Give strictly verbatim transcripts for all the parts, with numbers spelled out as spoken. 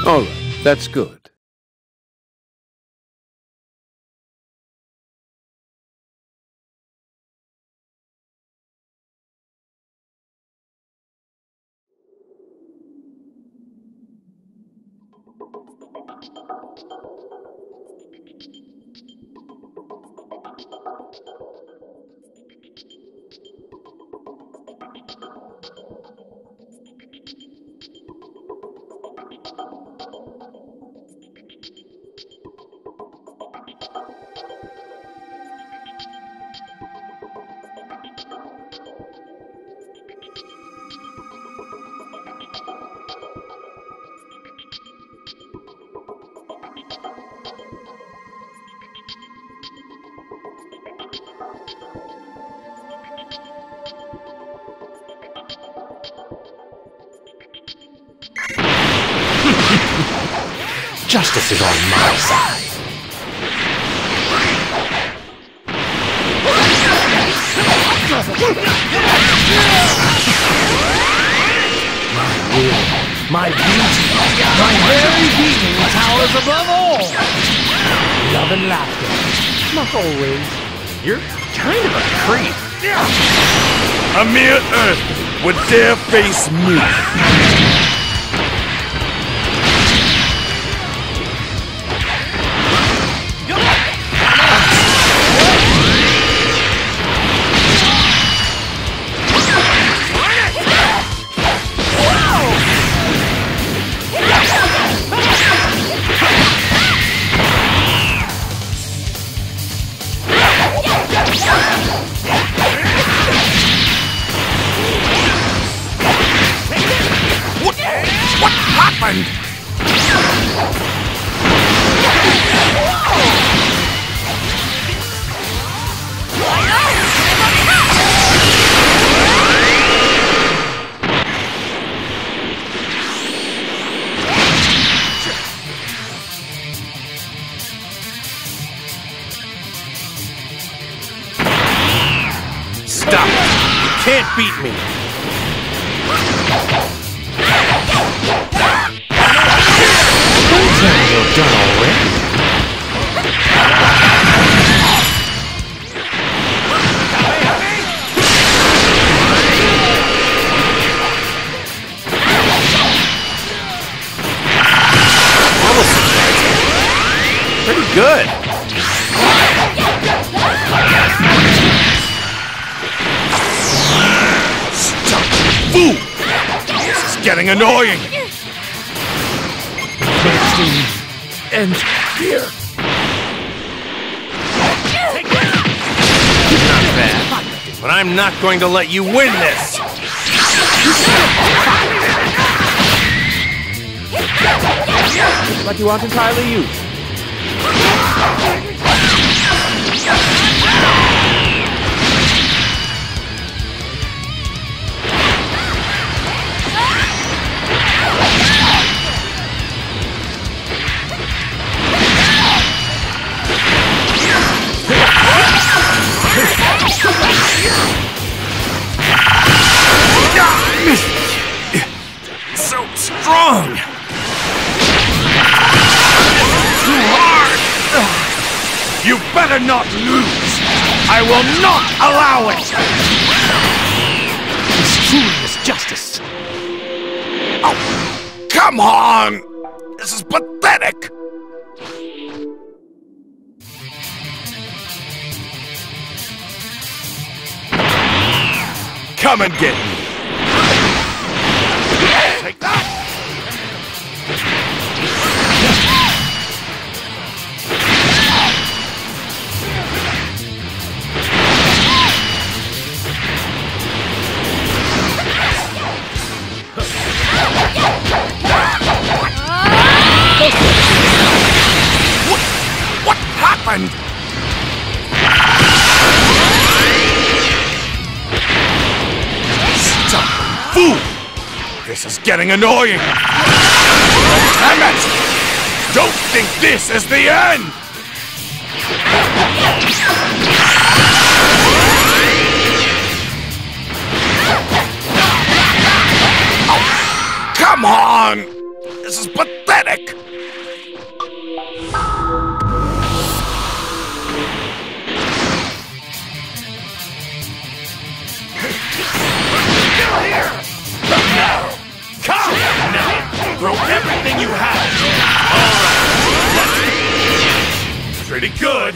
All right, that's good. Justice is on my side. My will, my beauty, my very being towers above all. Love and laughter. Not always. You're kind of a creep. A mere earth would dare face me. Stop! You can't beat me! Don't tell me you're done already. That was pretty good. Fool! This is getting annoying! And here. Not bad, but I'm not going to let you win this! Like you aren't entirely used. So strong! Too hard! You better not lose! I will not allow it! This truly is justice. Oh, come on! This is pathetic! Come and get me! Take that! What? What happened? Stop, fool! This is getting annoying! Damn it! Don't think this is the end! Oh, come on! This is pathetic! pathetic! Still here! Now! Come! Now! Throw everything you have! Alright! Let's go! Pretty good!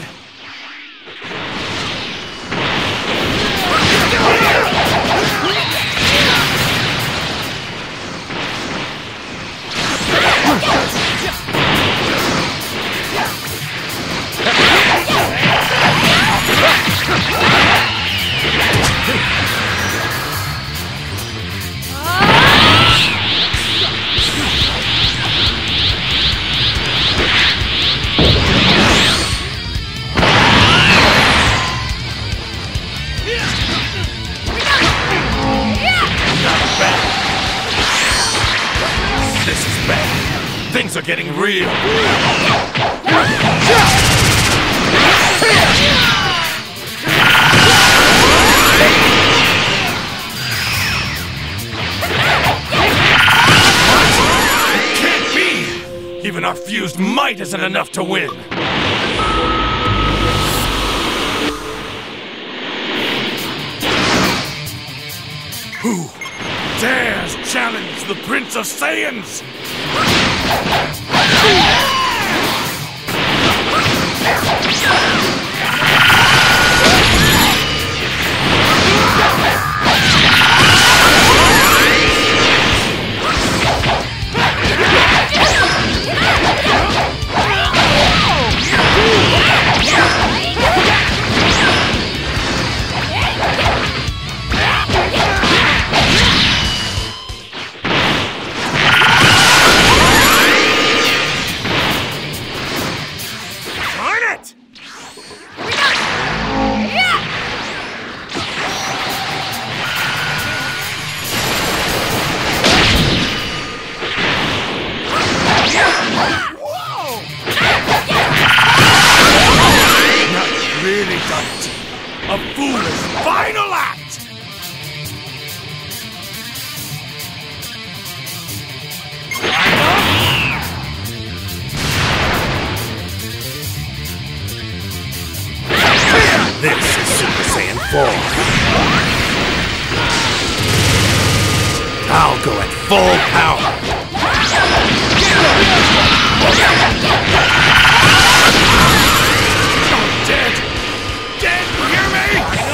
Things are getting real. It can't be! Even our fused might isn't enough to win. Who dares challenge the Prince of Saiyans? A foolish final act! This is Super Saiyan four. I'll go at full power. I'm dead! Dead! You hear me?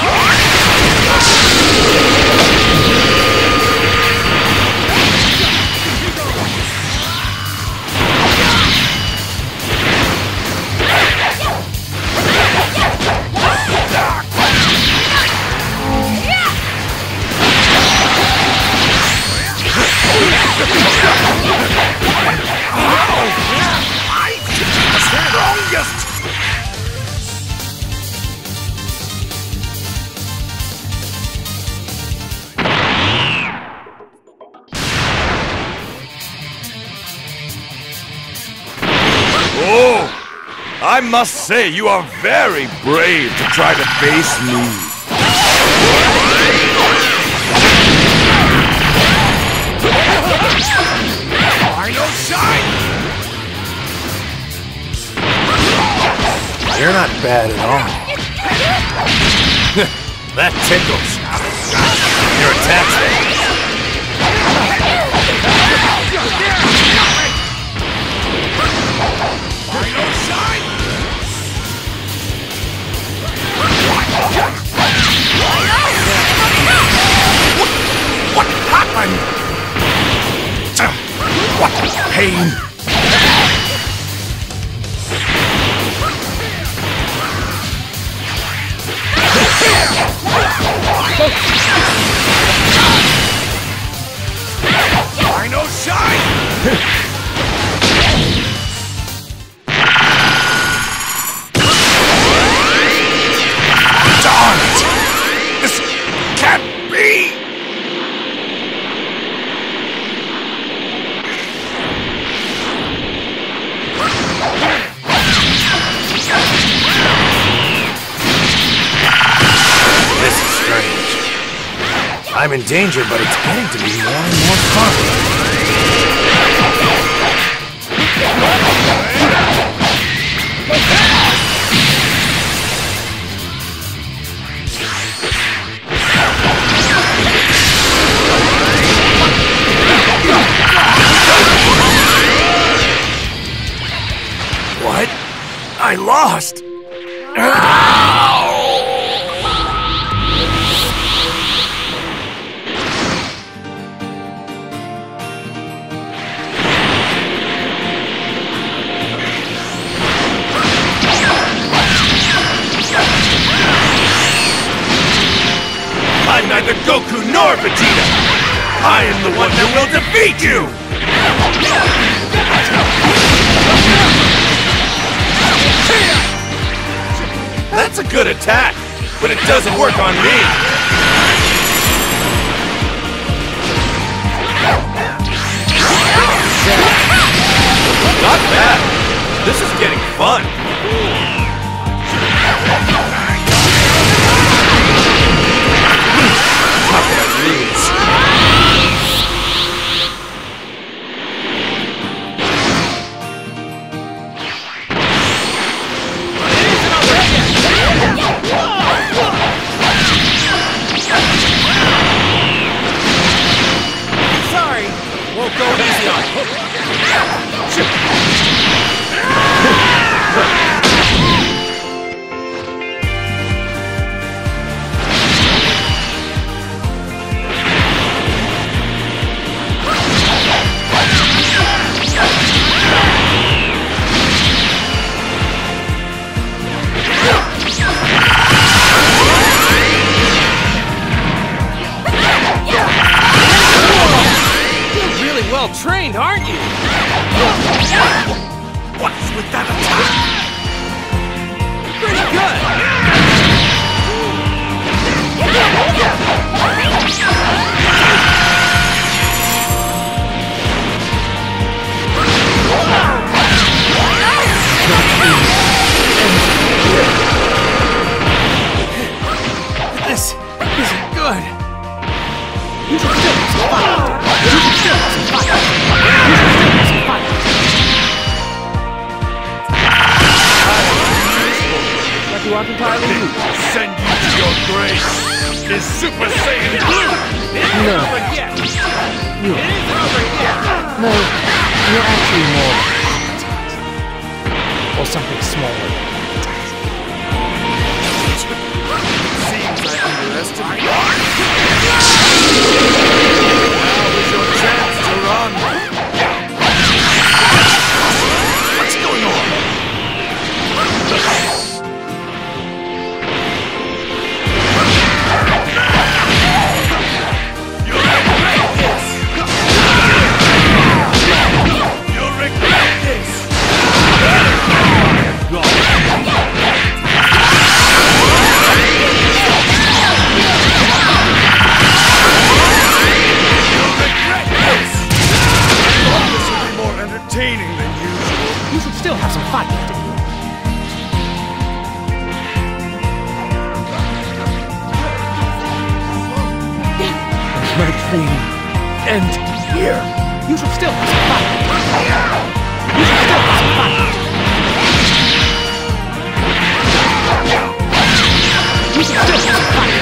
Oh, I must say you are very brave to try to face me. Final shine! You're not bad at all. That tickles. Your attack's there. Final shine! What, what happened? What pain? Final shine! I'm in danger, but it's getting to be more and more fun. What? I lost! Ow! I'm neither Goku nor Vegeta! I am the one that will defeat you! That's a good attack, but it doesn't work on me! Not bad! This is getting fun! How can I lose? Sorry, won't go easy on you. Well trained, aren't you? What's with that attack? Pretty good. This isn't good. You should still survive. You should still survive. You should still survive. Like you walking entirely new. Send you to your grave. Is Super Saiyan Blue? No. You. No, you're actually more or something smaller. Seems I underestimated. Now is your chance to run. What's going on? You'll regret this. You'll regret this. Entertaining than usual. You should still have some fun left in you. Does my training end here? You should still have some fun. You should still have some fun. You should still have some fun.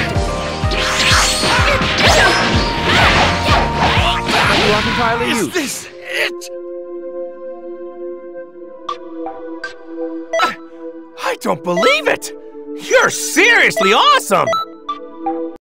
Are you walking quietly? Is You. this it? I don't believe it! You're seriously awesome!